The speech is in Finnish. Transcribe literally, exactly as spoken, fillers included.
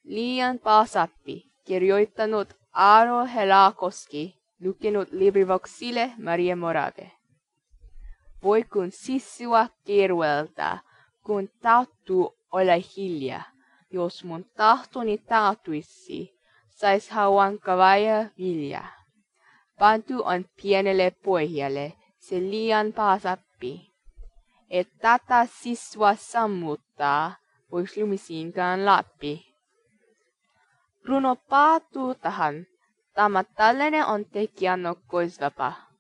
Liian Paasappi, kirjoittanut Aaro Helakoski, lukenut LibriVoxille Maria Morave. Voi kun sissua kirveltää, kun tahtuu olla hiljaa. Jos mun tahtoni tahtuisi, sais hauan kavaja viljaa. Pantu on pienelle pohjalle, se liian Paasappi. Et tätä sissua sammuttaa, vois lumisiinkaan Lappi. Runo päättyy tähän. Tämä tällainen on tekijänokkoisvapaa.